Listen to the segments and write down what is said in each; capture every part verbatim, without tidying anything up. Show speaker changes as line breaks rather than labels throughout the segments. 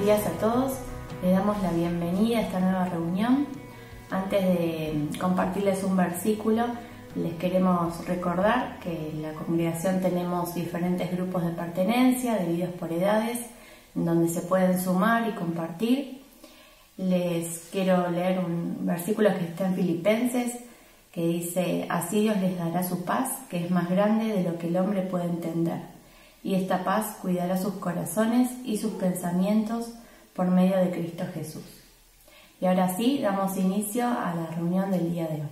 días a todos. Les damos la bienvenida a esta nueva reunión. Antes de compartirles un versículo, les queremos recordar que en la congregación tenemos diferentes grupos de pertenencia, divididos por edades, en donde se pueden sumar y compartir. Les quiero leer un versículo que está en Filipenses, que dice: así Dios les dará su paz, que es más grande de lo que el hombre puede entender. Y esta paz cuidará sus corazones y sus pensamientos por medio de Cristo Jesús. Y ahora sí, damos inicio a la reunión del día de hoy.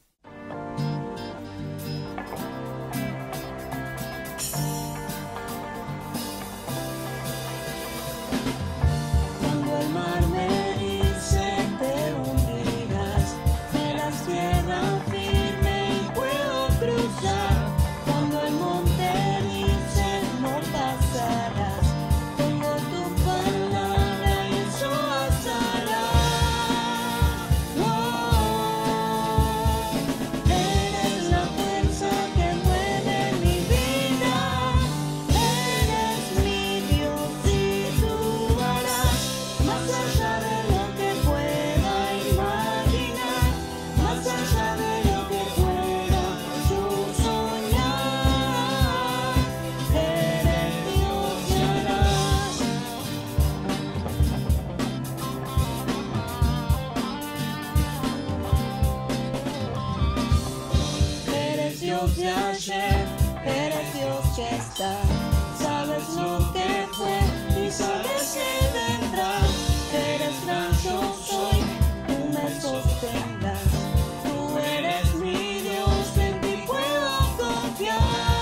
De ayer, eres Dios que está, sabes lo que fue y sabes que vendrá. Eres gran yo soy, tú me sostendrás, tú eres mi Dios, en ti puedo confiar.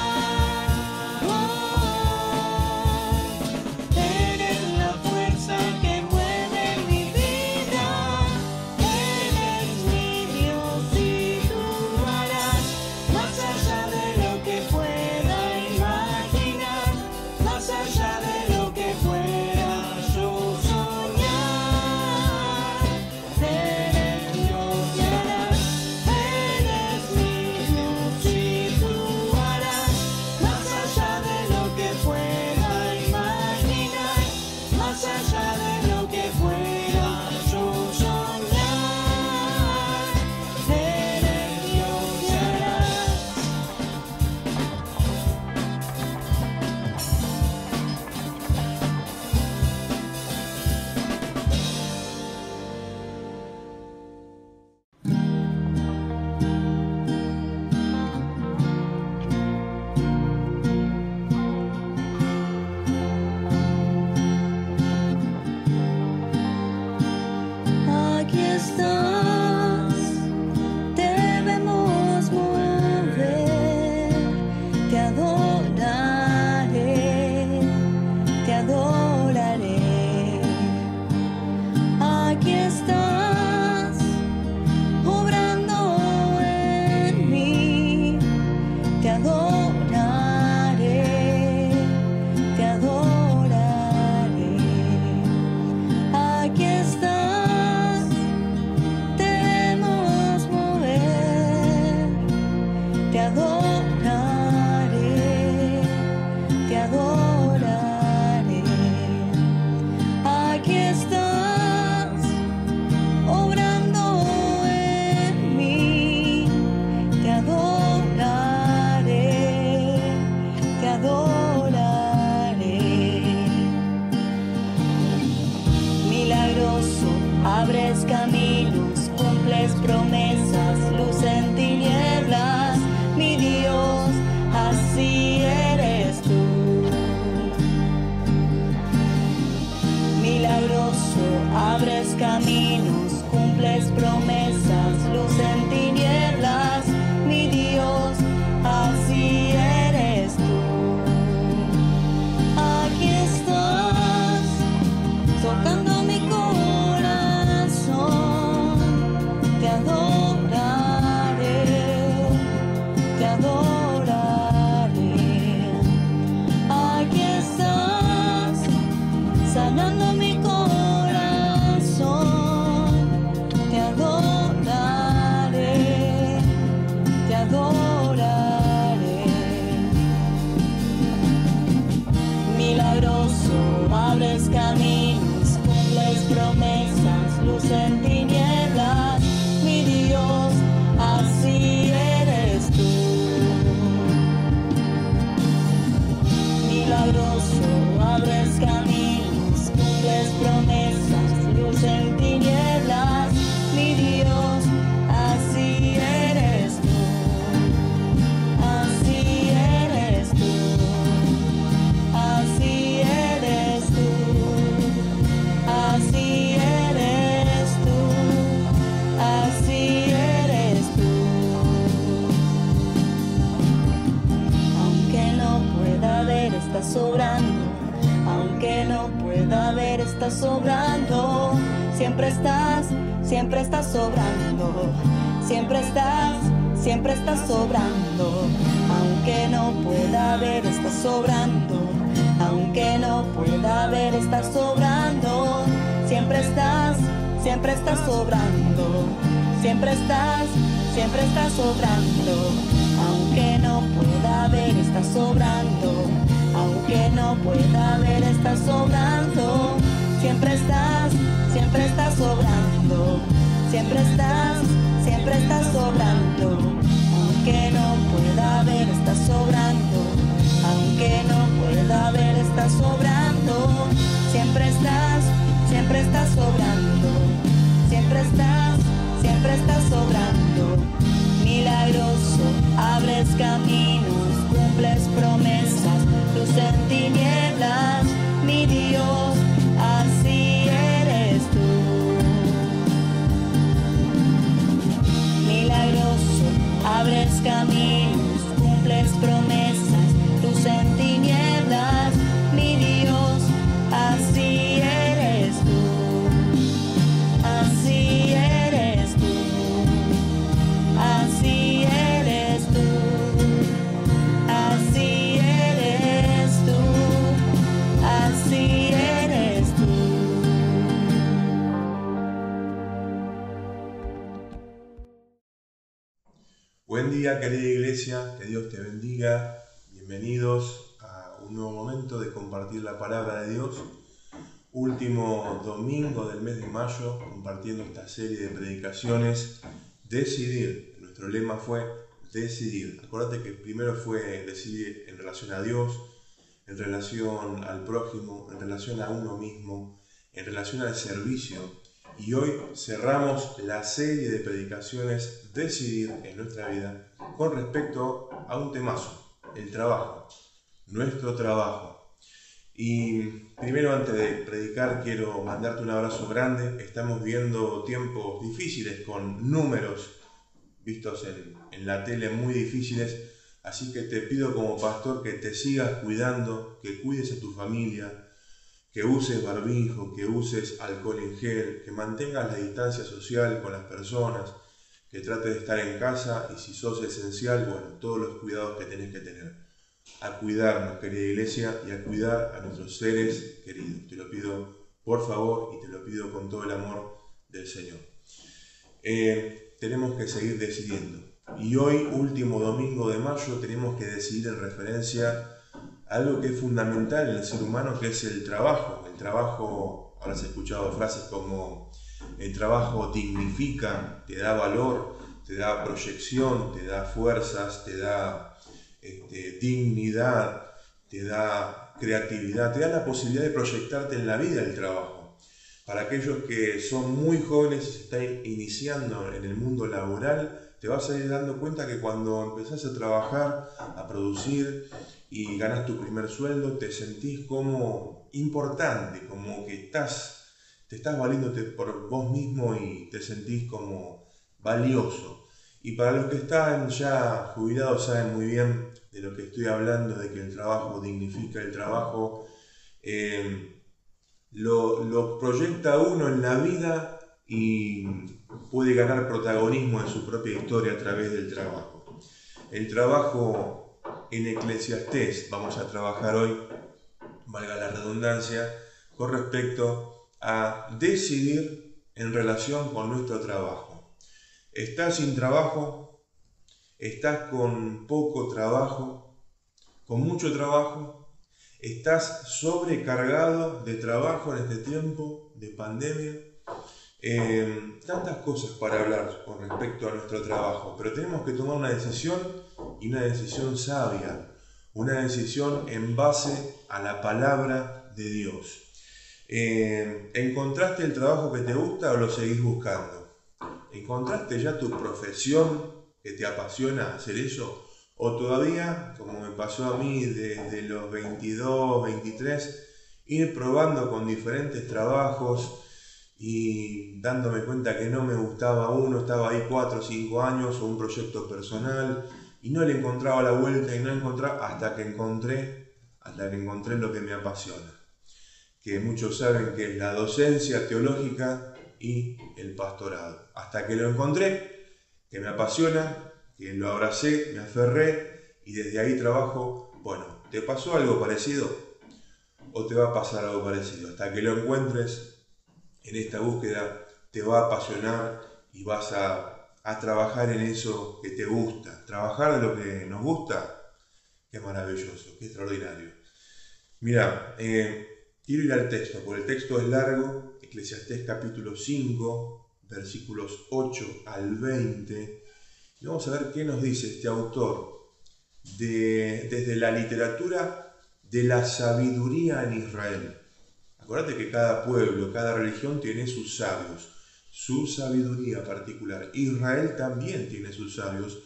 Oh, eres la fuerza que mueve mi vida, eres mi Dios y tú harás más allá de lo que pueda imaginar, más allá de lo que pueda yo estás sobrando. Aunque no pueda ver, estás sobrando. Siempre estás, siempre estás sobrando. Siempre estás, siempre estás sobrando. Aunque no pueda ver, estás sobrando. Aunque no pueda ver, estás sobrando. Siempre estás, siempre estás sobrando. Siempre estás, siempre estás sobrando. Aunque no pueda ver, estás sobrando. Aunque no pueda ver, estás sobrando. Siempre estás, siempre estás sobrando. Siempre estás, siempre estás sobrando. Aunque no pueda ver, estás sobrando. Aunque no pueda ver, estás sobrando. Siempre estás, siempre estás sobrando. Siempre estás, siempre estás sobrando. Milagroso, abres caminos, cumples promesas, luz en tinieblas, mi Dios, así eres tú. Milagroso, abres caminos, cumples promesas, luz en tinieblas, mi Dios, así eres tú. Así eres tú. Así eres tú. Así eres tú. Así eres tú.
Buen día, querida iglesia, que Dios te bendiga. Bienvenidos a un nuevo momento de compartir la palabra de Dios. Último domingo del mes de mayo, compartiendo esta serie de predicaciones. Decidir. Nuestro lema fue decidir. Acuérdate que primero fue decidir en relación a Dios, en relación al prójimo, en relación a uno mismo, en relación al servicio. Y hoy cerramos la serie de predicaciones decidir en nuestra vida con respecto a un temazo, el trabajo, nuestro trabajo. Y primero, antes de predicar, quiero mandarte un abrazo grande. Estamos viendo tiempos difíciles con números vistos en, en la tele muy difíciles, así que te pido como pastor que te sigas cuidando, que cuides a tu familia, que uses barbijo, que uses alcohol en gel, que mantengas la distancia social con las personas, que trates de estar en casa y si sos esencial, bueno, todos los cuidados que tenés que tener. A cuidarnos, querida iglesia, y a cuidar a nuestros seres queridos. Te lo pido por favor y te lo pido con todo el amor del Señor. Eh, tenemos que seguir decidiendo. Y hoy, último domingo de mayo, tenemos que decidir en referencia a algo que es fundamental en el ser humano, que es el trabajo. El trabajo, habrás escuchado frases como el trabajo dignifica, te da valor, te da proyección, te da fuerzas, te da este, dignidad, te da creatividad, te da la posibilidad de proyectarte en la vida el trabajo. Para aquellos que son muy jóvenes y se están iniciando en el mundo laboral, te vas a ir dando cuenta que cuando empezás a trabajar, a producir y ganas tu primer sueldo, te sentís como importante, como que estás, te estás valiéndote por vos mismo y te sentís como valioso. Y para los que están ya jubilados saben muy bien de lo que estoy hablando, de que el trabajo dignifica, el trabajo eh, lo, lo proyecta uno en la vida y puede ganar protagonismo en su propia historia a través del trabajo. El trabajo en Eclesiastés, vamos a trabajar hoy, valga la redundancia, con respecto a decidir en relación con nuestro trabajo. ¿Estás sin trabajo? ¿Estás con poco trabajo? ¿Con mucho trabajo? ¿Estás sobrecargado de trabajo en este tiempo de pandemia? Eh, tantas cosas para hablar con respecto a nuestro trabajo, pero tenemos que tomar una decisión y una decisión sabia, una decisión en base a la palabra de Dios. Eh, ¿Encontraste el trabajo que te gusta o lo seguís buscando? ¿Encontraste ya tu profesión que te apasiona hacer eso? ¿O todavía, como me pasó a mí desde los veintidós, veintitrés, ir probando con diferentes trabajos y dándome cuenta que no me gustaba uno, estaba ahí cuatro o cinco años o un proyecto personal y no le encontraba la vuelta y no encontraba hasta que encontré hasta que encontré lo que me apasiona, que muchos saben que es la docencia teológica y el pastorado. Hasta que lo encontré, que me apasiona, que lo abracé, me aferré y desde ahí trabajo. Bueno, ¿te pasó algo parecido? ¿O te va a pasar algo parecido? Hasta que lo encuentres en esta búsqueda, te va a apasionar y vas a, a trabajar en eso que te gusta. Trabajar de lo que nos gusta, qué maravilloso, qué extraordinario. Mira, eh, quiero ir al texto, porque el texto es largo, Eclesiastés capítulo cinco, versículos ocho al veinte, y vamos a ver qué nos dice este autor de, desde la literatura de la sabiduría en Israel. Acuérdate que cada pueblo, cada religión tiene sus sabios, su sabiduría particular. Israel también tiene sus sabios,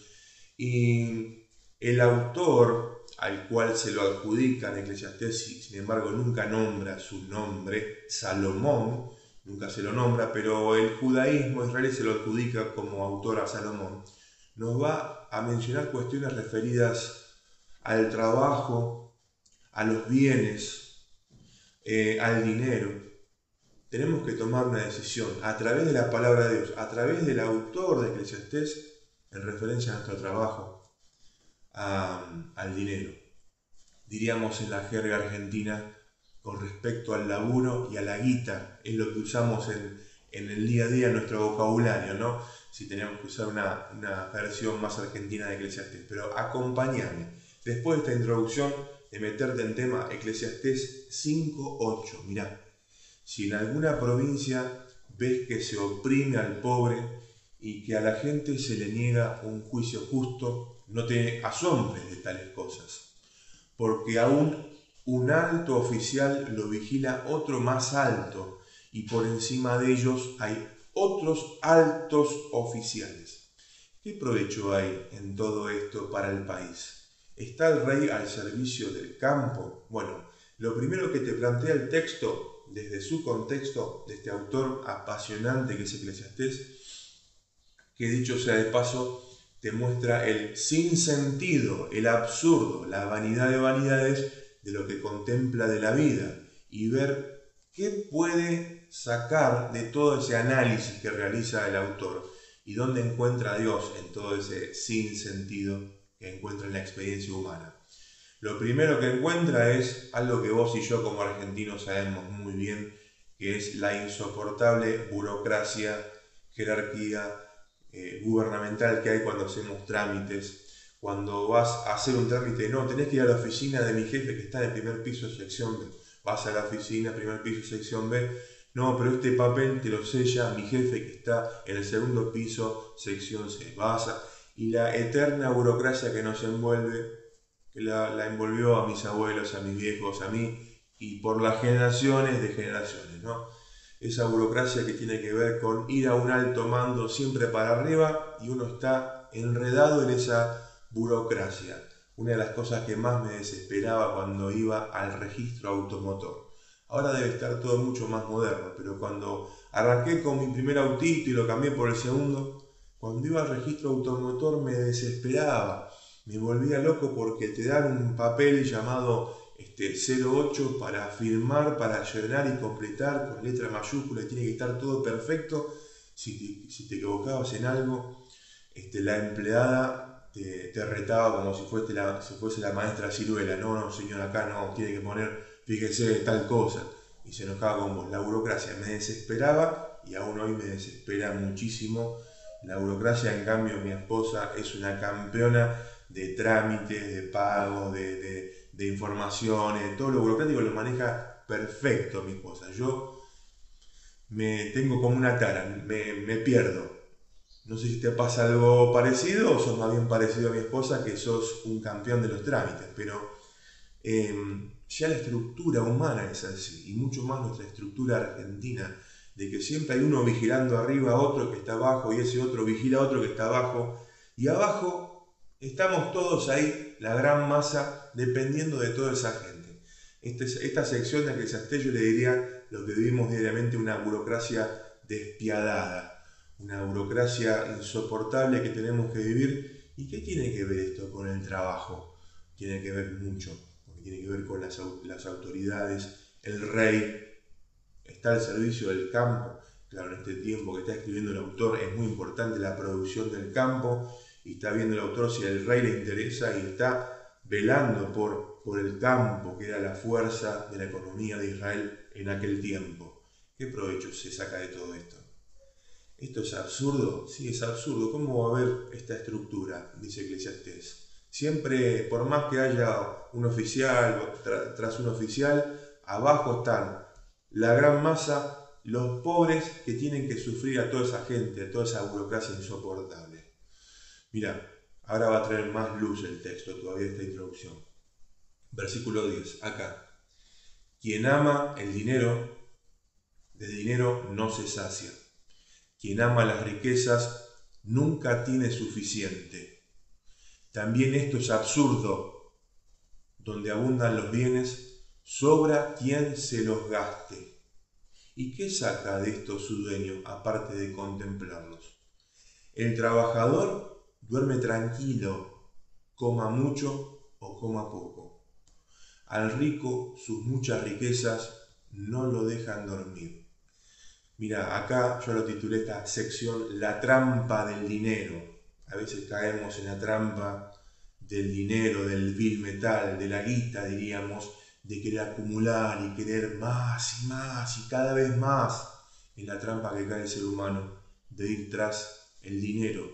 y el autor al cual se lo adjudica en Eclesiastés, sin embargo nunca nombra su nombre, Salomón, nunca se lo nombra, pero el judaísmo israelí se lo adjudica como autor a Salomón, nos va a mencionar cuestiones referidas al trabajo, a los bienes, eh, al dinero. Tenemos que tomar una decisión a través de la palabra de Dios, a través del autor de Eclesiastés, en referencia a nuestro trabajo, a, al dinero. Diríamos en la jerga argentina, con respecto al laburo y a la guita, es lo que usamos en, en el día a día en nuestro vocabulario, ¿no? Si tenemos que usar una, una versión más argentina de Eclesiastés. Pero acompáñame, después de esta introducción, de meterte en tema, Eclesiastés cinco ocho. Mirá, si en alguna provincia ves que se oprime al pobre y que a la gente se le niega un juicio justo, no te asombres de tales cosas, porque aún un alto oficial lo vigila otro más alto, y por encima de ellos hay otros altos oficiales. ¿Qué provecho hay en todo esto para el país? ¿Está el rey al servicio del campo? Bueno, lo primero que te plantea el texto, desde su contexto, de este autor apasionante que es Eclesiastés, que dicho sea de paso, te muestra el sinsentido, el absurdo, la vanidad de vanidades de lo que contempla de la vida, y ver qué puede sacar de todo ese análisis que realiza el autor y dónde encuentra a Dios en todo ese sinsentido que encuentra en la experiencia humana. Lo primero que encuentra es algo que vos y yo como argentinos sabemos muy bien, que es la insoportable burocracia, jerarquía eh, gubernamental que hay cuando hacemos trámites. Cuando vas a hacer un trámite, no, tenés que ir a la oficina de mi jefe que está en el primer piso, sección B. Vas a la oficina, primer piso, sección B. No, pero este papel te lo sella mi jefe que está en el segundo piso, sección C. Vas a... Y la eterna burocracia que nos envuelve, que la, la envolvió a mis abuelos, a mis viejos, a mí, y por las generaciones de generaciones, ¿no? Esa burocracia que tiene que ver con ir a un alto mando siempre para arriba, y uno está enredado en esa burocracia. Una de las cosas que más me desesperaba cuando iba al registro automotor. Ahora debe estar todo mucho más moderno, pero cuando arranqué con mi primer autito y lo cambié por el segundo, cuando iba al registro automotor me desesperaba, me volvía loco porque te dan un papel llamado este, cero ocho para firmar, para llenar y completar con letra mayúscula, y tiene que estar todo perfecto. Si te, si te equivocabas en algo, este, la empleada te, te retaba como si fuese, la, si fuese la maestra Ciruela. No, no, señor, acá no, tiene que poner, fíjese, tal cosa. Y se enojaba con vos. La burocracia me desesperaba, y aún hoy me desespera muchísimo. La burocracia, en cambio, mi esposa es una campeona de trámites, de pagos, de, de, de informaciones, todo lo burocrático lo maneja perfecto mi esposa. Yo me tengo como una tara, me, me pierdo. No sé si te pasa algo parecido o sos más bien parecido a mi esposa, que sos un campeón de los trámites, pero eh, ya la estructura humana es así, y mucho más nuestra estructura argentina, de que siempre hay uno vigilando arriba a otro que está abajo, y ese otro vigila a otro que está abajo, y abajo estamos todos ahí, la gran masa, dependiendo de toda esa gente. Este, esta sección de Eclesiastés yo le diría lo que vivimos diariamente, una burocracia despiadada, una burocracia insoportable que tenemos que vivir. ¿Y qué tiene que ver esto con el trabajo? Tiene que ver mucho, porque tiene que ver con las, las autoridades, el rey, está al servicio del campo. Claro, en este tiempo que está escribiendo el autor es muy importante la producción del campo, y está viendo el autor si al rey le interesa y está velando por, por el campo, que era la fuerza de la economía de Israel en aquel tiempo. ¿Qué provecho se saca de todo esto? ¿Esto es absurdo? Sí, es absurdo. ¿Cómo va a haber esta estructura? Dice Eclesiastés. Siempre, por más que haya un oficial, tra- tras un oficial, abajo están la gran masa, los pobres que tienen que sufrir a toda esa gente, a toda esa burocracia insoportable. Mira, ahora va a traer más luz el texto todavía esta introducción. Versículo diez, acá. Quien ama el dinero, de dinero no se sacia. Quien ama las riquezas nunca tiene suficiente. También esto es absurdo. Donde abundan los bienes, sobra quien se los gaste. ¿Y qué saca de esto su dueño, aparte de contemplarlos? El trabajador duerme tranquilo, coma mucho o coma poco. Al rico sus muchas riquezas no lo dejan dormir. Mira, acá yo lo titulé esta sección La trampa del dinero. A veces caemos en la trampa del dinero, del vil metal, de la guita, diríamos, de querer acumular y querer más y más y cada vez más, en la trampa que cae el ser humano de ir tras el dinero.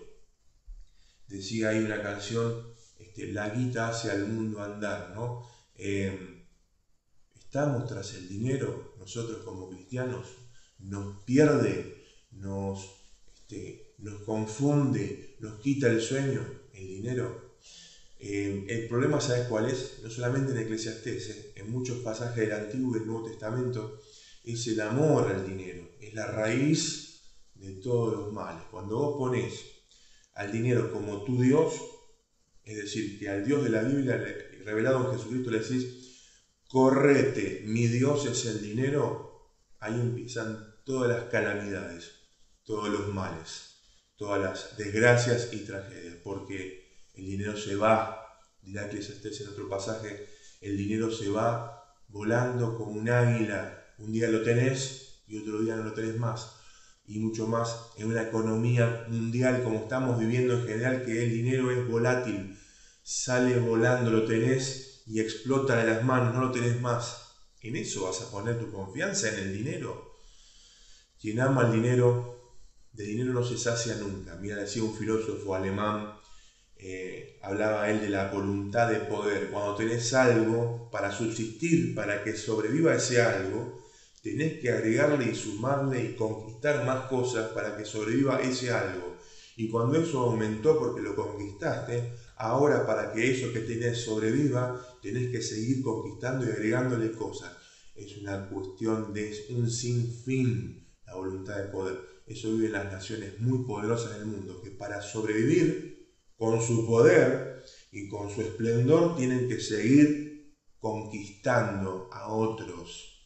Decía ahí una canción, este, la guita hace al mundo andar, ¿no? Eh, estamos tras el dinero, nosotros como cristianos, nos pierde, nos, este, nos confunde, nos quita el sueño, el dinero. Eh, el problema, ¿sabes cuál es? No solamente en Eclesiastés, eh, en muchos pasajes del Antiguo y del Nuevo Testamento, es el amor al dinero, es la raíz de todos los males. Cuando vos pones al dinero como tu Dios, es decir, que al Dios de la Biblia, revelado en Jesucristo, le decís, correte, mi Dios es el dinero, ahí empiezan todas las calamidades, todos los males, todas las desgracias y tragedias, porque el dinero se va, dirá Eclesiastés en otro pasaje, el dinero se va volando como un águila, un día lo tenés y otro día no lo tenés más, y mucho más en una economía mundial como estamos viviendo en general, que el dinero es volátil, sale volando, lo tenés y explota de las manos, no lo tenés más. ¿En eso vas a poner tu confianza, en el dinero? Quien ama el dinero, de dinero no se sacia nunca. Mira, decía un filósofo alemán, Eh, hablaba él de la voluntad de poder. Cuando tenés algo para subsistir, para que sobreviva ese algo, tenés que agregarle y sumarle y conquistar más cosas para que sobreviva ese algo. Y cuando eso aumentó porque lo conquistaste, ahora para que eso que tenés sobreviva, tenés que seguir conquistando y agregándole cosas. Es una cuestión de un sinfín, la voluntad de poder. Eso viven las naciones muy poderosas del mundo, que para sobrevivir con su poder y con su esplendor tienen que seguir conquistando a otros.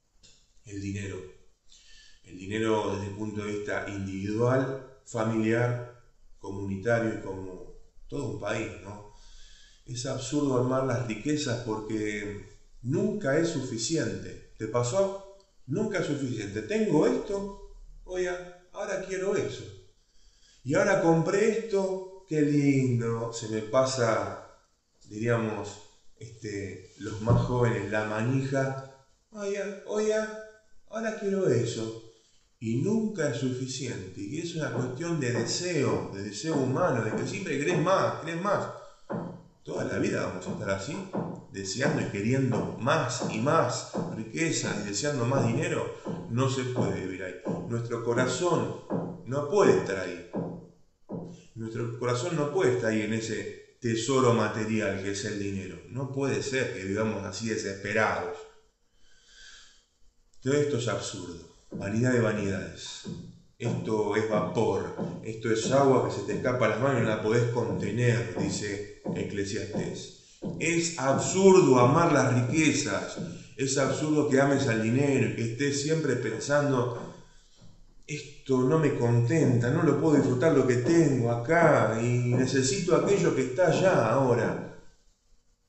El dinero. El dinero desde el punto de vista individual, familiar, comunitario y como todo un país, ¿no? Es absurdo amar las riquezas porque nunca es suficiente. ¿Te pasó? Nunca es suficiente. Tengo esto, oye, ahora quiero eso. Y ahora compré esto, qué lindo, se me pasa, diríamos, este, los más jóvenes, la manija, oye, oye, ahora quiero eso. Y nunca es suficiente, y es una cuestión de deseo, de deseo humano, de que siempre querés más, querés más. Toda la vida vamos a estar así, deseando y queriendo más y más riqueza y deseando más dinero. No se puede vivir ahí. Nuestro corazón no puede estar ahí. Nuestro corazón no puede estar ahí en ese tesoro material que es el dinero. No puede ser que vivamos así desesperados. Todo esto es absurdo. Vanidad de vanidades. Esto es vapor. Esto es agua que se te escapa a las manos y no la podés contener, dice Eclesiastés. Es absurdo amar las riquezas. Es absurdo que ames al dinero y que estés siempre pensando, esto no me contenta, no lo puedo disfrutar lo que tengo acá y necesito aquello que está allá ahora.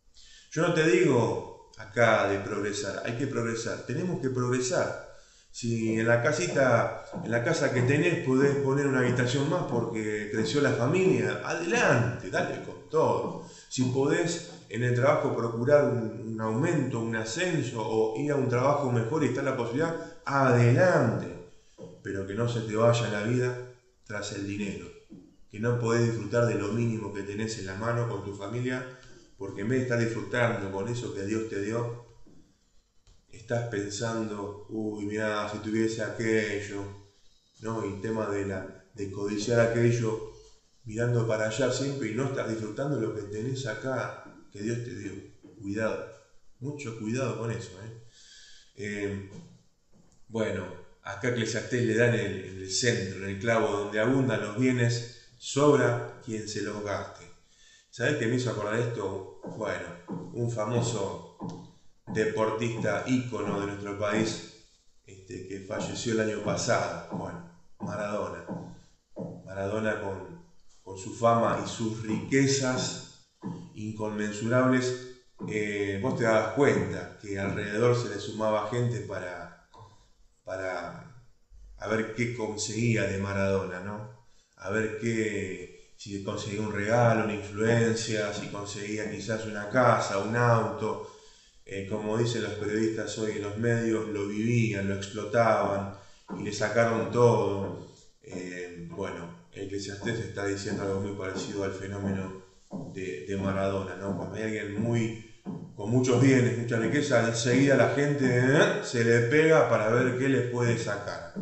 Yo no te digo acá de progresar, hay que progresar, tenemos que progresar. Si en la casita, en la casa que tenés podés poner una habitación más porque creció la familia, adelante, dale con todo. Si podés en el trabajo procurar un, un aumento, un ascenso o ir a un trabajo mejor y está la posibilidad, adelante. Pero que no se te vaya la vida tras el dinero. Que no podés disfrutar de lo mínimo que tenés en la mano con tu familia, porque en vez de estar disfrutando con eso que Dios te dio, estás pensando, uy, mirá, si tuviese aquello, ¿no? Y el tema de, la, de codiciar aquello, mirando para allá siempre y no estás disfrutando lo que tenés acá, que Dios te dio. Cuidado, mucho cuidado con eso, ¿eh? Eh, bueno, acá Eclesiastés le dan el, el centro, en el clavo, donde abundan los bienes, sobra quien se los gaste. ¿Sabés qué me hizo acordar esto? Bueno, un famoso deportista ícono de nuestro país, este, que falleció el año pasado, bueno, Maradona. Maradona con, con su fama y sus riquezas inconmensurables, eh, vos te dabas cuenta que alrededor se le sumaba gente para, para a ver qué conseguía de Maradona, ¿no? A ver qué, si conseguía un regalo, una influencia, si conseguía quizás una casa, un auto. Eh, como dicen los periodistas hoy en los medios, lo vivían, lo explotaban y le sacaron todo. Eh, bueno, Eclesiastés está diciendo algo muy parecido al fenómeno de, de Maradona, ¿no? Cuando hay alguien muy, con muchos bienes, mucha riqueza, enseguida la gente ¿eh? se le pega para ver qué le puede sacar.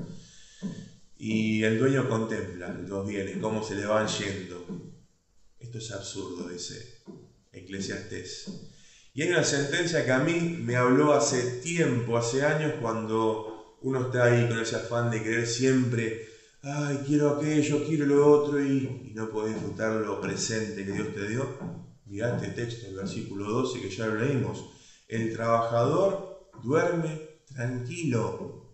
Y el dueño contempla los bienes, cómo se le van yendo. Esto es absurdo, dice Eclesiastés. Y hay una sentencia que a mí me habló hace tiempo, hace años, cuando uno está ahí con ese afán de querer siempre, ay, quiero aquello, quiero lo otro, y, y no podés disfrutar lo presente que Dios te dio. Mirá este texto, el versículo doce, que ya lo leímos. El trabajador duerme tranquilo.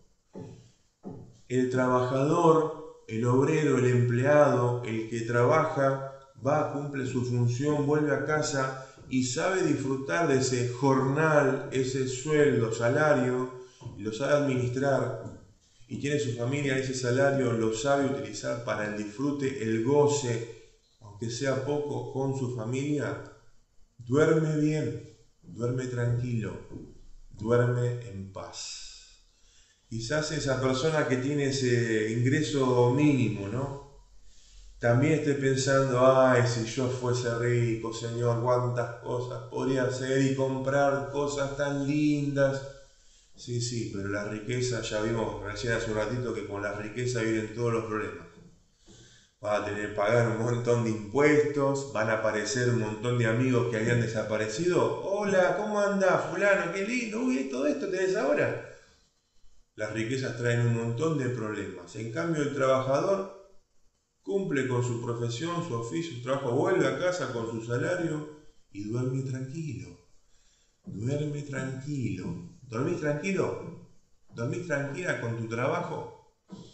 El trabajador, el obrero, el empleado, el que trabaja, va, cumple su función, vuelve a casa y sabe disfrutar de ese jornal, ese sueldo, salario, y lo sabe administrar, y tiene su familia, ese salario lo sabe utilizar para el disfrute, el goce, aunque sea poco, con su familia, duerme bien, duerme tranquilo, duerme en paz. Quizás esa persona que tiene ese ingreso mínimo, ¿no? También esté pensando, ay, si yo fuese rico, Señor, cuántas cosas podría hacer y comprar cosas tan lindas. Sí, sí, pero la riqueza, ya vimos recién hace un ratito que con la riqueza vienen todos los problemas. Vas a tener que pagar un montón de impuestos, van a aparecer un montón de amigos que habían desaparecido. Hola, ¿cómo andás, fulano? Qué lindo, uy, todo esto tenés ahora. Las riquezas traen un montón de problemas. En cambio, el trabajador cumple con su profesión, su oficio, su trabajo, vuelve a casa con su salario y duerme tranquilo. Duerme tranquilo. ¿Dormís tranquilo? ¿Dormís tranquila con tu trabajo?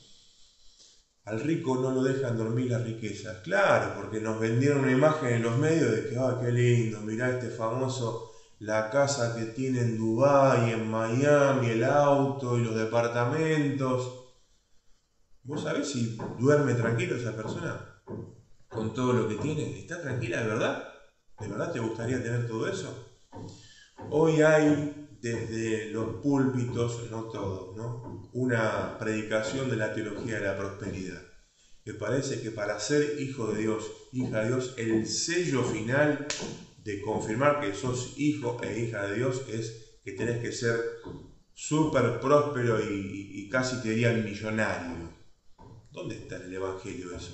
Al rico no lo dejan dormir las riquezas. Claro, porque nos vendieron una imagen en los medios de que, ah, qué lindo, mirá este famoso, la casa que tiene en Dubái, en Miami, el auto y los departamentos. ¿Vos sabés si duerme tranquilo esa persona con todo lo que tiene? ¿Está tranquila de verdad? ¿De verdad te gustaría tener todo eso? Hoy hay desde los púlpitos, no todos, ¿no? Una predicación de la teología de la prosperidad, que parece que para ser hijo de Dios, hija de Dios, el sello final de confirmar que sos hijo e hija de Dios es que tenés que ser súper próspero y, y, y casi te diría millonario. ¿Dónde está en el Evangelio eso?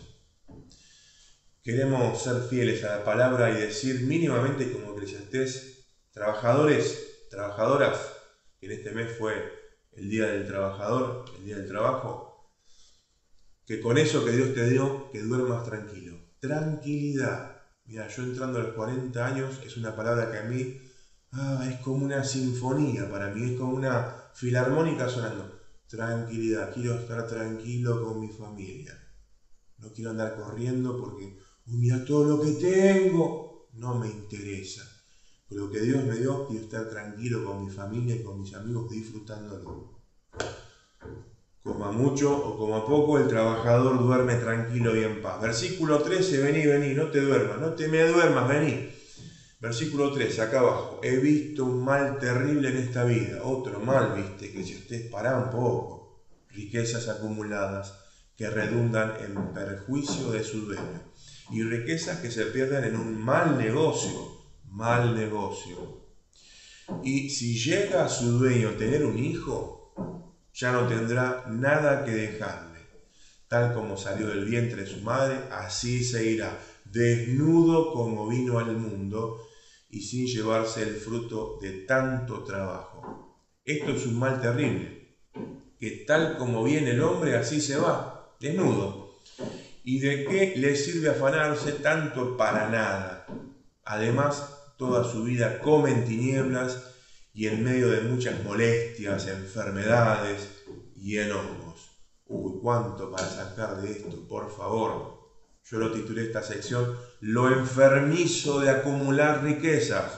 Queremos ser fieles a la palabra y decir mínimamente como Eclesiastés, trabajadores, trabajadoras, que en este mes fue el Día del Trabajador, el Día del Trabajo, que con eso que Dios te dio, que duermas tranquilo. Tranquilidad. Mira, yo entrando a los cuarenta años, es una palabra que a mí ah, es como una sinfonía para mí, es como una filarmónica sonando. Tranquilidad, quiero estar tranquilo con mi familia. No quiero andar corriendo porque, uy, mira todo lo que tengo. No me interesa. Con lo que Dios me dio, quiero estar tranquilo con mi familia y con mis amigos disfrutándolo. Coma mucho o coma poco, el trabajador duerme tranquilo y en paz. Versículo trece, vení, vení, no te duermas, no te me duermas, vení. Versículo trece, acá abajo. He visto un mal terrible en esta vida. Otro mal, viste, que si ustedes paran un poco. Riquezas acumuladas que redundan en perjuicio de su dueño. Y riquezas que se pierden en un mal negocio. Mal negocio. Y si llega a su dueño tener un hijo, ya no tendrá nada que dejarle. Tal como salió del vientre de su madre, así se irá, desnudo como vino al mundo y sin llevarse el fruto de tanto trabajo. Esto es un mal terrible, que tal como viene el hombre, así se va, desnudo. ¿Y de qué le sirve afanarse tanto para nada? Además, toda su vida come en tinieblas y en medio de muchas molestias, enfermedades y enojos. Uy, cuánto para sacar de esto, por favor. Yo lo titulé esta sección, lo enfermizo de acumular riquezas.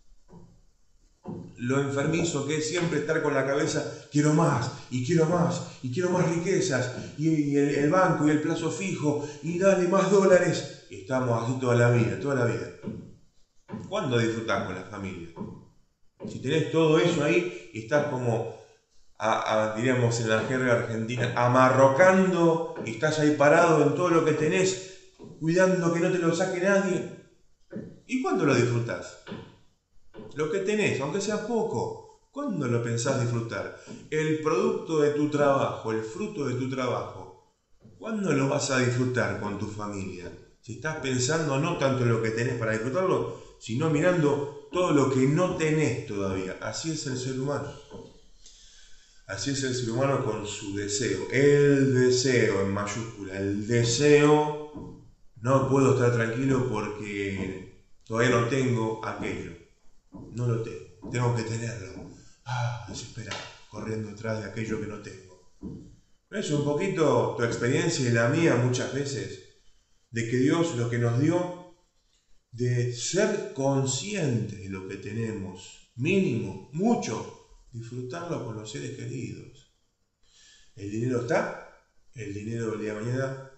Lo enfermizo que es siempre estar con la cabeza, quiero más, y quiero más, y quiero más riquezas, y, y el, el banco, y el plazo fijo, y dale más dólares. Y estamos así toda la vida, toda la vida. ¿Cuándo disfrutás con la familia? Si tenés todo eso ahí, y estás como, a, a, diríamos en la jerga argentina, amarrocando, y estás ahí parado en todo lo que tenés, cuidando que no te lo saque nadie. ¿Y cuándo lo disfrutás? Lo que tenés, aunque sea poco, ¿cuándo lo pensás disfrutar? El producto de tu trabajo, el fruto de tu trabajo, ¿cuándo lo vas a disfrutar con tu familia? Si estás pensando no tanto en lo que tenés para disfrutarlo, sino mirando todo lo que no tenés todavía. Así es el ser humano. Así es el ser humano con su deseo. El deseo en mayúscula. El deseo, no puedo estar tranquilo porque todavía no tengo aquello. No lo tengo. Tengo que tenerlo. Ah, desesperado, corriendo detrás de aquello que no tengo. Es un poquito tu experiencia y la mía muchas veces, de que Dios lo que nos dio, de ser conscientes de lo que tenemos, mínimo, mucho, disfrutarlo con los seres queridos. El dinero está, el dinero del día de mañana,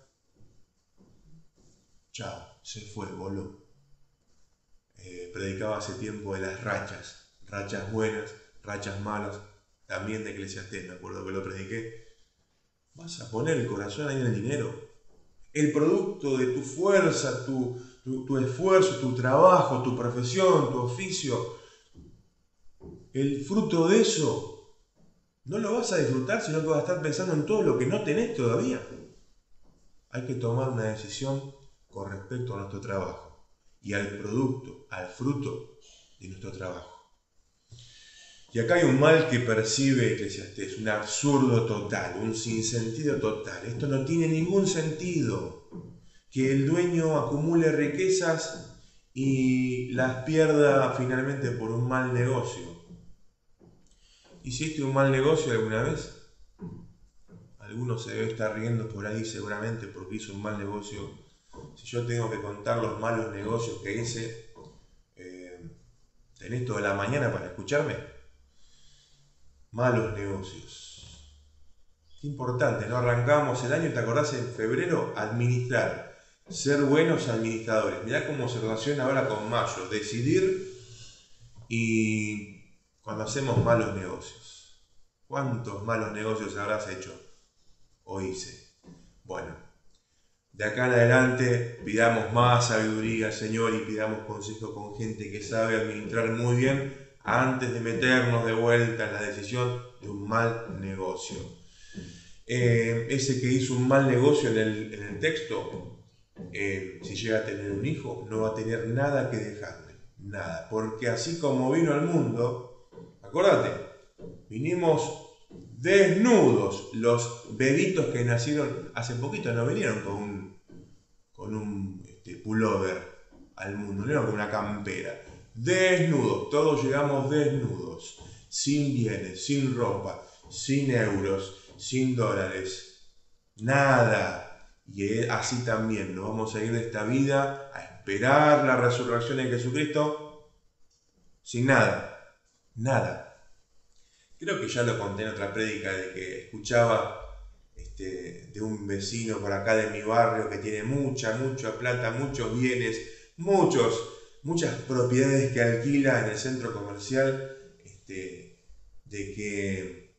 chao, se fue, voló. Eh, predicaba hace tiempo de las rachas, rachas buenas, rachas malas, también de Eclesiastés, me acuerdo que lo prediqué. Vas a poner el corazón ahí en el dinero. El producto de tu fuerza, tu, tu, tu esfuerzo, tu trabajo, tu profesión, tu oficio, el fruto de eso, no lo vas a disfrutar, sino que vas a estar pensando en todo lo que no tenés todavía. Hay que tomar una decisión con respecto a nuestro trabajo y al producto, al fruto de nuestro trabajo. Y acá hay un mal que percibe Eclesiastés, un absurdo total, un sinsentido total. Esto no tiene ningún sentido, que el dueño acumule riquezas y las pierda finalmente por un mal negocio. ¿Hiciste un mal negocio alguna vez? Alguno se debe estar riendo por ahí seguramente porque hizo un mal negocio. Si yo tengo que contar los malos negocios que hice, eh, ¿tenés toda la mañana para escucharme? Malos negocios. Qué importante, ¿no? Arrancamos el año, ¿te acordás? En febrero, administrar. Ser buenos administradores. Mirá cómo se relaciona ahora con mayo. Decidir y cuando hacemos malos negocios. ¿Cuántos malos negocios habrás hecho o hice? Bueno, de acá en adelante pidamos más sabiduría, Señor, y pidamos consejo con gente que sabe administrar muy bien antes de meternos de vuelta en la decisión de un mal negocio. Eh, ese que hizo un mal negocio en el, en el texto, eh, si llega a tener un hijo, no va a tener nada que dejarle, nada, porque así como vino al mundo, acordate, vinimos desnudos. Los bebitos que nacieron hace poquito no vinieron con un, con un este, pullover al mundo, no vinieron con una campera. Desnudos, todos llegamos desnudos, sin bienes, sin ropa, sin euros, sin dólares, nada. Y así también nos vamos a ir de esta vida a esperar la resurrección de Jesucristo sin nada, nada. Creo que ya lo conté en otra prédica de que escuchaba este, de un vecino por acá de mi barrio que tiene mucha, mucha plata, muchos bienes, muchos, muchas propiedades que alquila en el centro comercial, este, de que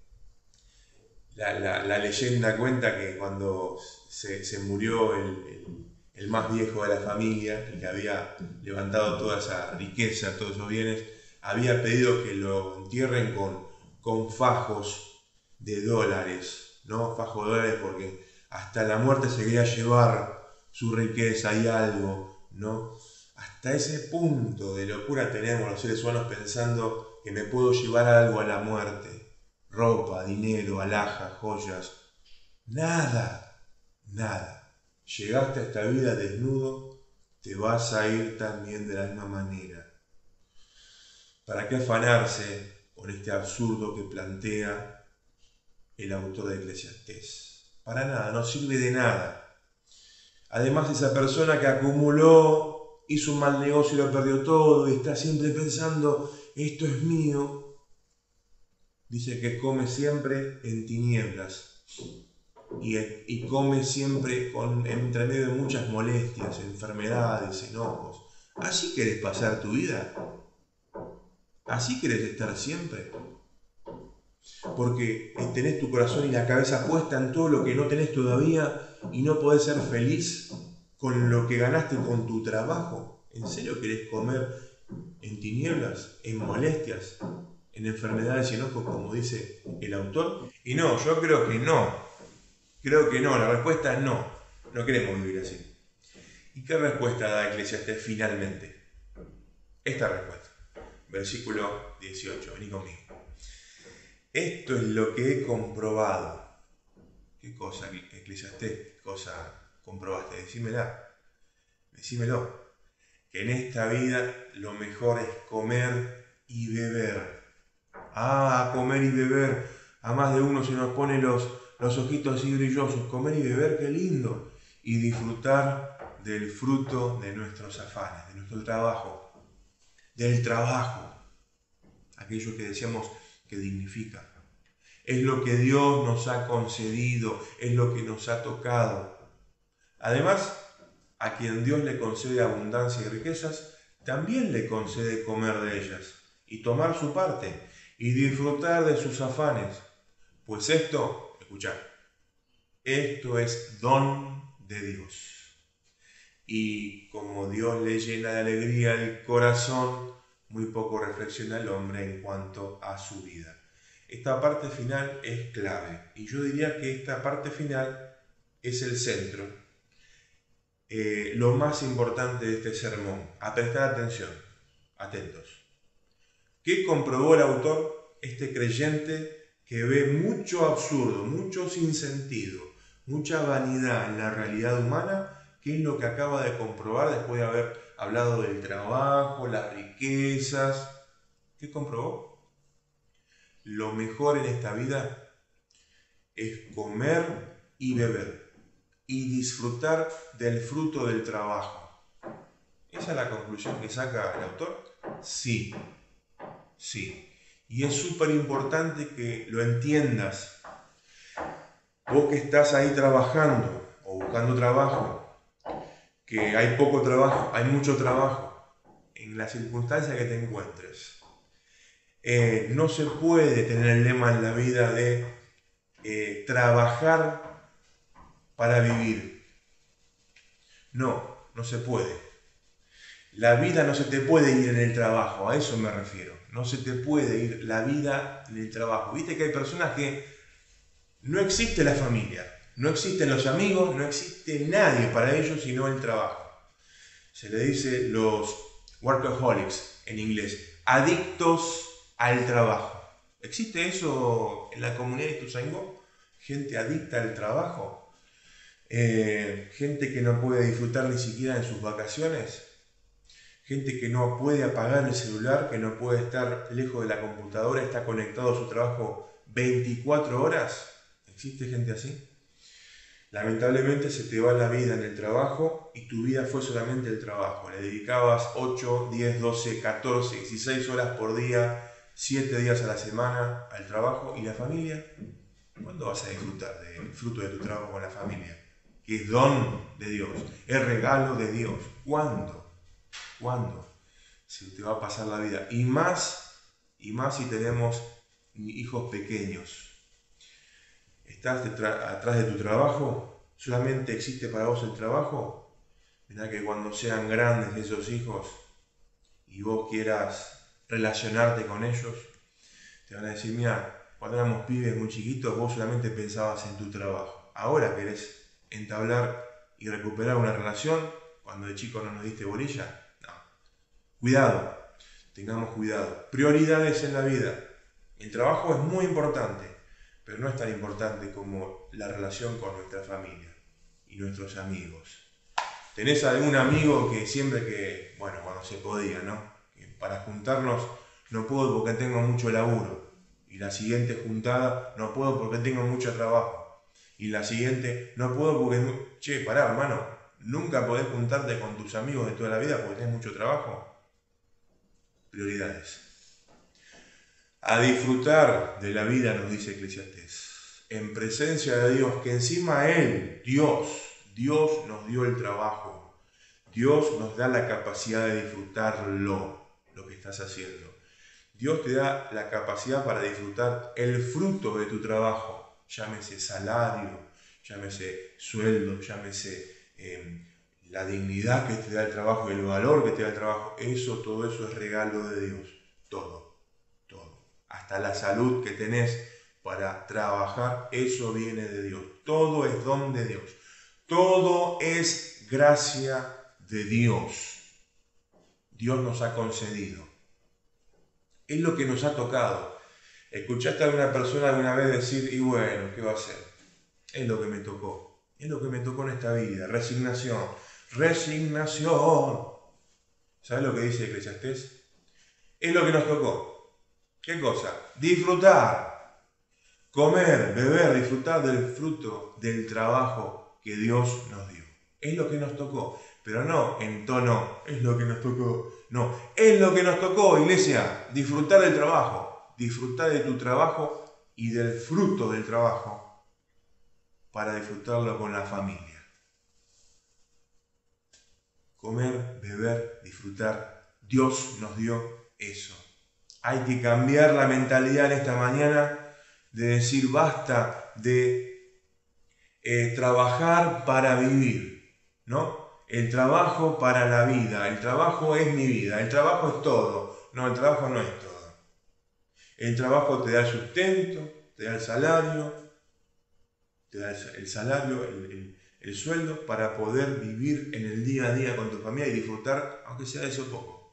la, la, la leyenda cuenta que cuando se, se murió el, el, el más viejo de la familia, el que había levantado toda esa riqueza, todos esos bienes, había pedido que lo entierren con, con fajos de dólares, ¿no? Fajos de dólares porque hasta la muerte se quería llevar su riqueza y algo, ¿no? Hasta ese punto de locura tenemos los seres humanos pensando que me puedo llevar algo a la muerte. Ropa, dinero, alhajas, joyas. Nada, nada. Llegaste a esta vida desnudo, te vas a ir también de la misma manera. ¿Para qué afanarse con este absurdo que plantea el autor de Eclesiastés? Para nada, no sirve de nada. Además, esa persona que acumuló, hizo un mal negocio y lo perdió todo y está siempre pensando, esto es mío, dice que come siempre en tinieblas y, y come siempre con, entre medio de muchas molestias, enfermedades, enojos. ¿Así querés pasar tu vida? ¿Así querés estar siempre? Porque tenés tu corazón y la cabeza puesta en todo lo que no tenés todavía y no podés ser feliz con lo que ganaste con tu trabajo. ¿En serio querés comer en tinieblas, en molestias, en enfermedades y enojos, como dice el autor? Y no, yo creo que no. Creo que no, la respuesta es no. No queremos vivir así. ¿Y qué respuesta da Eclesiastés finalmente? Esta respuesta. Versículo dieciocho, vení conmigo. Esto es lo que he comprobado. ¿Qué cosa, Eclesiastés? ¿Qué cosa comprobaste? Decímela. Decímelo. Que en esta vida lo mejor es comer y beber. Ah, comer y beber. A más de uno se nos pone los, los ojitos así brillosos. Comer y beber, qué lindo. Y disfrutar del fruto de nuestros afanes, de nuestro trabajo. Del trabajo. Aquello que decíamos que dignifica. Es lo que Dios nos ha concedido, es lo que nos ha tocado. Además, a quien Dios le concede abundancia y riquezas, también le concede comer de ellas y tomar su parte y disfrutar de sus afanes. Pues esto, escuchad, esto es don de Dios. Y como Dios le llena de alegría el corazón, muy poco reflexiona el hombre en cuanto a su vida. Esta parte final es clave y yo diría que esta parte final es el centro, eh, lo más importante de este sermón. A prestar atención, atentos. ¿Qué comprobó el autor? Este creyente que ve mucho absurdo, mucho sinsentido, mucha vanidad en la realidad humana. ¿Qué es lo que acaba de comprobar después de haber hablado del trabajo, las riquezas? ¿Qué comprobó? Lo mejor en esta vida es comer y beber y disfrutar del fruto del trabajo. ¿Esa es la conclusión que saca el autor? Sí, sí. Y es súper importante que lo entiendas. Vos que estás ahí trabajando o buscando trabajo, que hay poco trabajo, hay mucho trabajo, en la circunstancia que te encuentres. Eh, no se puede tener el lema en la vida de eh, trabajar para vivir. No, no se puede. La vida no se te puede ir en el trabajo, a eso me refiero. No se te puede ir la vida en el trabajo. Viste que hay personas que no existe la familia. No existen los amigos, no existe nadie para ellos sino el trabajo. Se le dice los workaholics en inglés, adictos al trabajo. ¿Existe eso en la comunidad de Ituzaingó? Gente adicta al trabajo, eh, gente que no puede disfrutar ni siquiera en sus vacaciones, gente que no puede apagar el celular, que no puede estar lejos de la computadora, está conectado a su trabajo veinticuatro horas. ¿Existe gente así? Lamentablemente se te va la vida en el trabajo y tu vida fue solamente el trabajo. Le dedicabas ocho, diez, doce, catorce, dieciséis horas por día, siete días a la semana al trabajo. ¿Y la familia? ¿Cuándo vas a disfrutar del fruto de tu trabajo con la familia? Que es don de Dios, es regalo de Dios. ¿Cuándo? ¿Cuándo se te va a pasar la vida? Y más, y más si tenemos hijos pequeños. ¿Estás atrás de tu trabajo? ¿Solamente existe para vos el trabajo? Mirá que cuando sean grandes esos hijos y vos quieras relacionarte con ellos, te van a decir, mira, cuando éramos pibes muy chiquitos, vos solamente pensabas en tu trabajo. Ahora querés entablar y recuperar una relación cuando de chico no nos diste bolilla. No. Cuidado, tengamos cuidado. Prioridades en la vida. El trabajo es muy importante, pero no es tan importante como la relación con nuestra familia y nuestros amigos. ¿Tenés algún amigo que siempre que, bueno, cuando se podía, ¿no? Que para juntarnos no puedo porque tengo mucho laburo. Y la siguiente juntada, no puedo porque tengo mucho trabajo. Y la siguiente, no puedo porque... Che, pará, hermano, ¿nunca podés juntarte con tus amigos de toda la vida porque tenés mucho trabajo? Prioridades. A disfrutar de la vida, nos dice Eclesiastés, en presencia de Dios, que encima Él, Dios, Dios nos dio el trabajo. Dios nos da la capacidad de disfrutarlo, lo que estás haciendo. Dios te da la capacidad para disfrutar el fruto de tu trabajo, llámese salario, llámese sueldo, llámese eh, la dignidad que te da el trabajo y el valor que te da el trabajo. Eso, todo eso es regalo de Dios, todo, todo. Hasta la salud que tenés para trabajar, eso viene de Dios. Todo es don de Dios, todo es gracia de Dios. Dios nos ha concedido. Es lo que nos ha tocado. ¿Escuchaste a alguna persona alguna vez decir, y bueno, ¿qué va a hacer? Es lo que me tocó. Es lo que me tocó en esta vida. Resignación. Resignación. ¿Sabes lo que dice Eclesiastés? Es lo que nos tocó. ¿Qué cosa? Disfrutar. Comer, beber, disfrutar del fruto del trabajo que Dios nos dio. Es lo que nos tocó. Pero no en tono, es lo que nos tocó. No, es lo que nos tocó, iglesia. Disfrutar del trabajo. Disfrutar de tu trabajo y del fruto del trabajo para disfrutarlo con la familia. Comer, beber, disfrutar. Dios nos dio eso. Hay que cambiar la mentalidad en esta mañana de decir basta de eh, trabajar para vivir, ¿no? El trabajo para la vida, el trabajo es mi vida, el trabajo es todo. No, el trabajo no es todo. El trabajo te da el sustento, te da el salario, te da el salario, el, el, el sueldo para poder vivir en el día a día con tu familia y disfrutar, aunque sea de eso poco.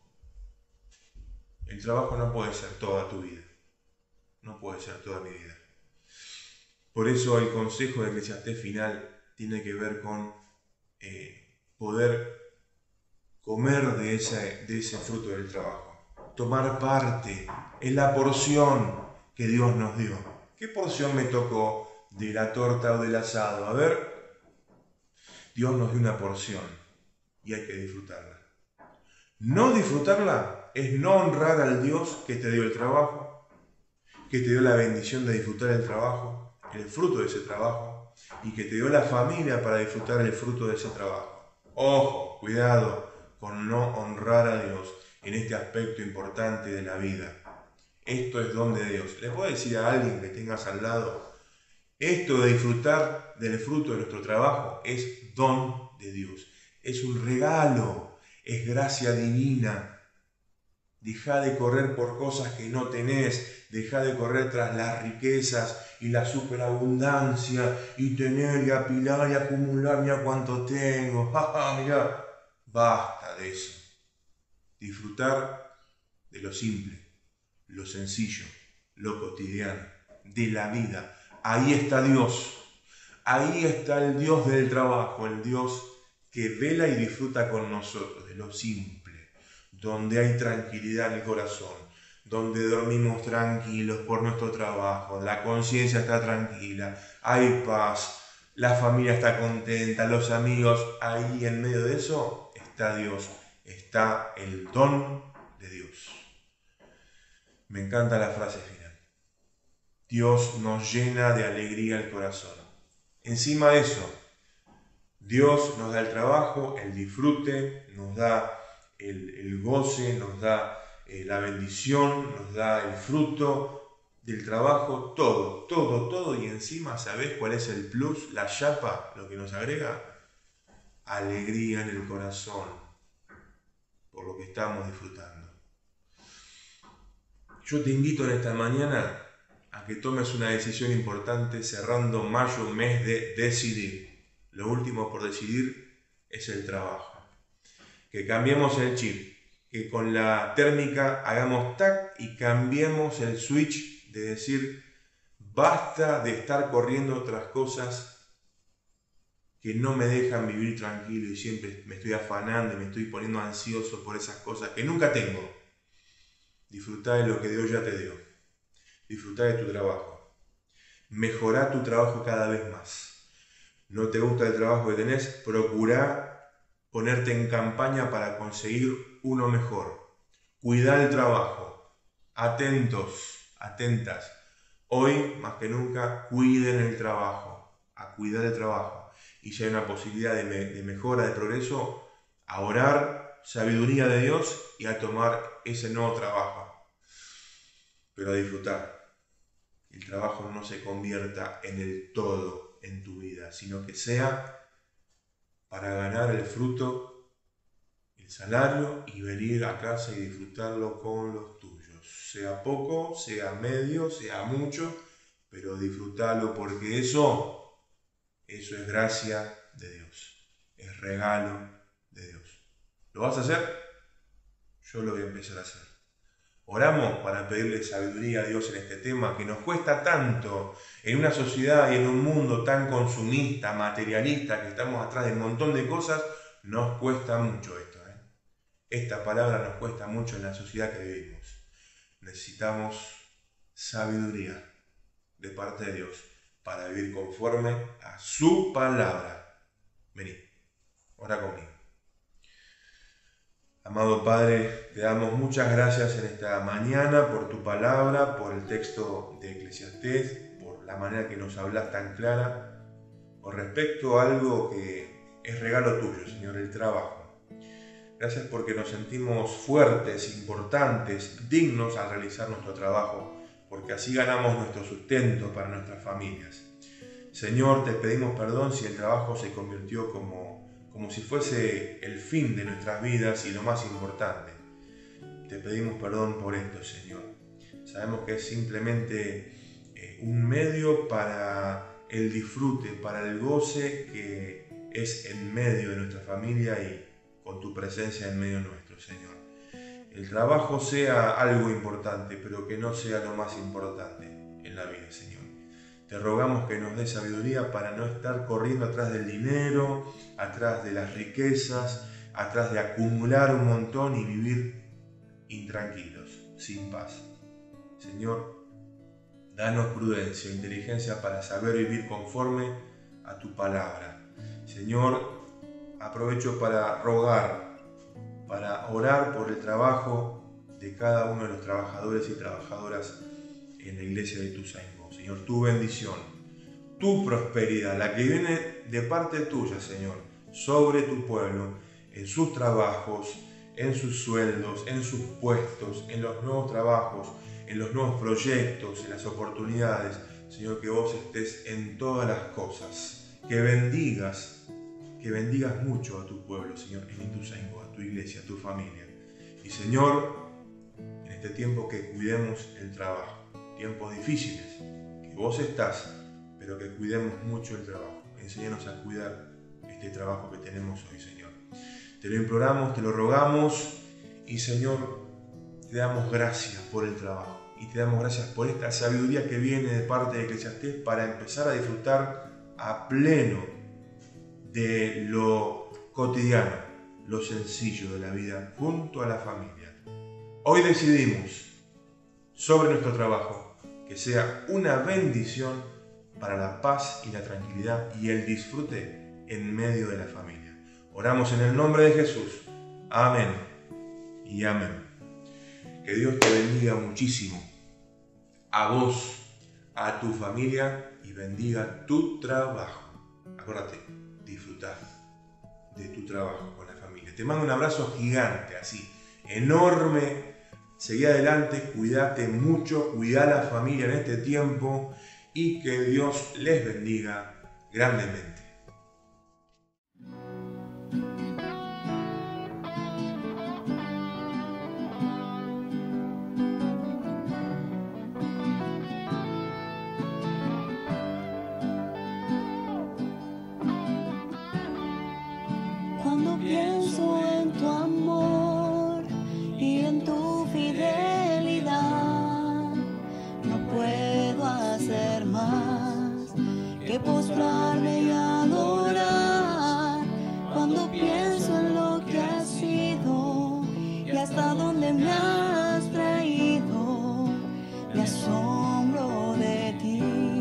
El trabajo no puede ser toda tu vida, no puede ser toda mi vida. Por eso el consejo de Eclesiastés final tiene que ver con eh, poder comer de ese, de ese fruto del trabajo, tomar parte en la porción que Dios nos dio. ¿Qué porción me tocó de la torta o del asado? A ver, Dios nos dio una porción y hay que disfrutarla. No disfrutarla es no honrar al Dios que te dio el trabajo, que te dio la bendición de disfrutar el trabajo, el fruto de ese trabajo, y que te dio la familia para disfrutar el fruto de ese trabajo. Ojo, cuidado con no honrar a Dios en este aspecto importante de la vida. Esto es don de Dios. ¿Le puedo decir a alguien que tengas al lado? Esto de disfrutar del fruto de nuestro trabajo es don de Dios. Es un regalo, es gracia divina. Deja de correr por cosas que no tenés. Deja de correr tras las riquezas y la superabundancia y tener y apilar y acumular, mira cuánto tengo. Ja, ja, mira. Basta de eso. Disfrutar de lo simple, lo sencillo, lo cotidiano, de la vida. Ahí está Dios. Ahí está el Dios del trabajo, el Dios que vela y disfruta con nosotros, de lo simple, donde hay tranquilidad en el corazón, donde dormimos tranquilos por nuestro trabajo, la conciencia está tranquila, hay paz, la familia está contenta, los amigos, ahí en medio de eso está Dios, está el don de Dios. Me encanta la frase final. Dios nos llena de alegría el corazón. Encima de eso, Dios nos da el trabajo, el disfrute, nos da el, el goce, nos da eh, la bendición, nos da el fruto del trabajo, todo, todo, todo. Y encima, ¿sabés cuál es el plus? La chapa, lo que nos agrega, alegría en el corazón por lo que estamos disfrutando. Yo te invito en esta mañana a que tomes una decisión importante cerrando mayo, mes de decidir. Lo último por decidir es el trabajo. Que cambiemos el chip, que con la térmica hagamos tac y cambiemos el switch de decir, basta de estar corriendo otras cosas que no me dejan vivir tranquilo y siempre me estoy afanando y me estoy poniendo ansioso por esas cosas que nunca tengo. Disfrutá de lo que Dios ya te dio. Disfrutá de tu trabajo. Mejorá tu trabajo cada vez más. ¿No te gusta el trabajo que tenés? Procurá ponerte en campaña para conseguir uno mejor. Cuidá el trabajo. Atentos. Atentas, hoy más que nunca cuiden el trabajo, a cuidar el trabajo, y si hay una posibilidad de, me, de mejora, de progreso, a orar sabiduría de Dios y a tomar ese nuevo trabajo, pero a disfrutar. El trabajo no se convierta en el todo en tu vida, sino que sea para ganar el fruto, el salario y venir a casa y disfrutarlo con los tuyos. Sea poco, sea medio, sea mucho, pero disfrútalo porque eso, eso es gracia de Dios, es regalo de Dios. ¿Lo vas a hacer? Yo lo voy a empezar a hacer. Oramos para pedirle sabiduría a Dios en este tema que nos cuesta tanto en una sociedad y en un mundo tan consumista, materialista, que estamos atrás de un montón de cosas, nos cuesta mucho esto. ¿eh? Esta palabra nos cuesta mucho en la sociedad que vivimos. Necesitamos sabiduría de parte de Dios para vivir conforme a su palabra. Vení, ora conmigo. Amado Padre, te damos muchas gracias en esta mañana por tu palabra, por el texto de Eclesiastés, por la manera que nos hablas tan clara, con respecto a algo que es regalo tuyo, Señor, el trabajo. Gracias porque nos sentimos fuertes, importantes, dignos al realizar nuestro trabajo, porque así ganamos nuestro sustento para nuestras familias. Señor, te pedimos perdón si el trabajo se convirtió como, como si fuese el fin de nuestras vidas y lo más importante. Te pedimos perdón por esto, Señor. Sabemos que es simplemente eh, un medio para el disfrute, para el goce que es en medio de nuestra familia y con tu presencia en medio nuestro, Señor. El trabajo sea algo importante, pero que no sea lo más importante en la vida, Señor. Te rogamos que nos dé sabiduría para no estar corriendo atrás del dinero, atrás de las riquezas, atrás de acumular un montón y vivir intranquilos, sin paz. Señor, danos prudencia e inteligencia para saber vivir conforme a tu palabra. Señor, aprovecho para rogar, para orar por el trabajo de cada uno de los trabajadores y trabajadoras en la iglesia de Ituzaingó. Señor, tu bendición, tu prosperidad, la que viene de parte tuya, Señor, sobre tu pueblo, en sus trabajos, en sus sueldos, en sus puestos, en los nuevos trabajos, en los nuevos proyectos, en las oportunidades. Señor, que vos estés en todas las cosas, que bendigas Que bendigas mucho a tu pueblo, Señor, en Ituzaingó, a tu iglesia, a tu familia. Y, Señor, en este tiempo que cuidemos el trabajo. Tiempos difíciles, que vos estás, pero que cuidemos mucho el trabajo. Enséñanos a cuidar este trabajo que tenemos hoy, Señor. Te lo imploramos, te lo rogamos y, Señor, te damos gracias por el trabajo. Y te damos gracias por esta sabiduría que viene de parte de Eclesiastés para empezar a disfrutar a pleno de lo cotidiano, lo sencillo de la vida junto a la familia. Hoy decidimos sobre nuestro trabajo que sea una bendición para la paz y la tranquilidad y el disfrute en medio de la familia. Oramos en el nombre de Jesús. Amén y amén. Que Dios te bendiga muchísimo, a vos, a tu familia, y bendiga tu trabajo. Acuérdate, disfrutar de tu trabajo con la familia. Te mando un abrazo gigante, así, enorme. Seguí adelante, cuídate mucho, cuidá a la familia en este tiempo y que Dios les bendiga grandemente.
Cuando pienso en tu amor y en tu fidelidad, no puedo hacer más que postrarme y adorar. Cuando pienso en lo que has sido y hasta dónde me has traído, me asombro de ti.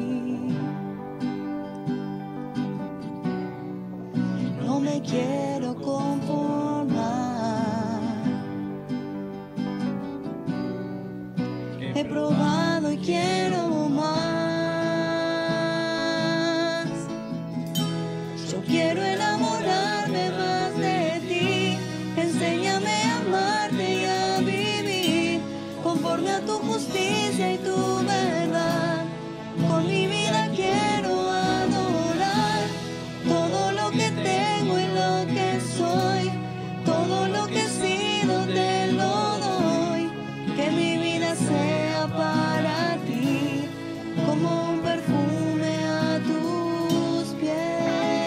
No me quiero conformar. He probado y quiero más. Yo quiero enamorarme más de ti. Enséñame a amarte y a vivir conforme a tu justicia y tu verdad. Con mi vida quiero adorar todo lo que tengo y lo que soy, todo lo que he sido te lo doy. Que mi vida sea para ti como un perfume a tus pies.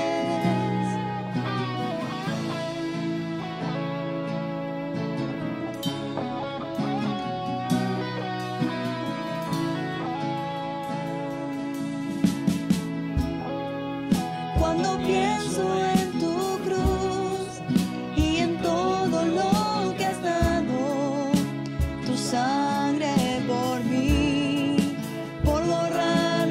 Cuando pienso en tu cruz y en todo lo que has dado, tu sangre por mí, por borrar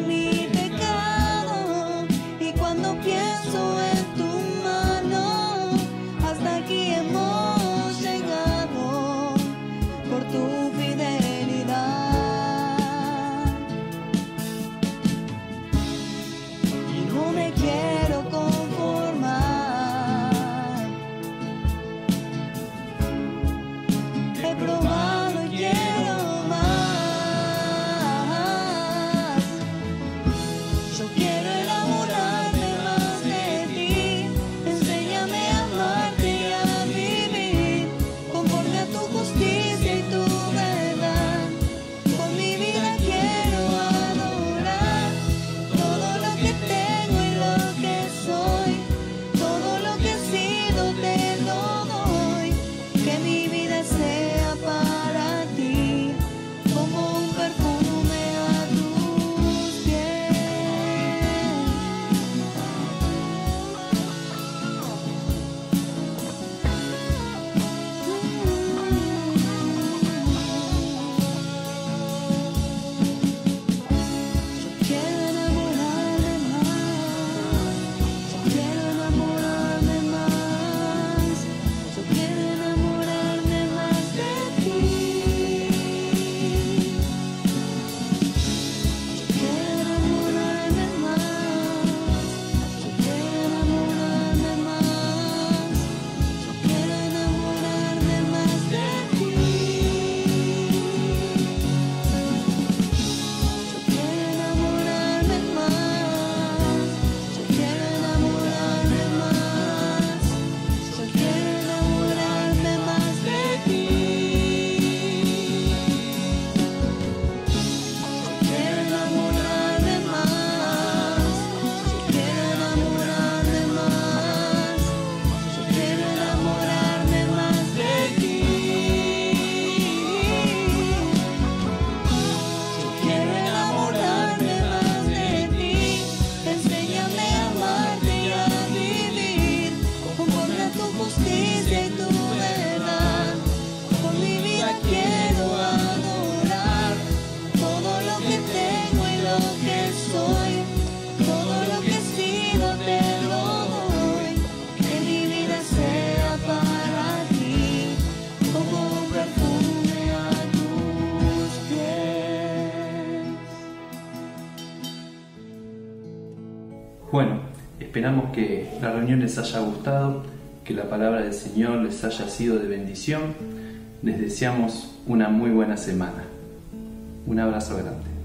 Bueno, esperamos que la reunión les haya gustado, que la palabra del Señor les haya sido de bendición. Les deseamos una muy buena semana. Un abrazo grande.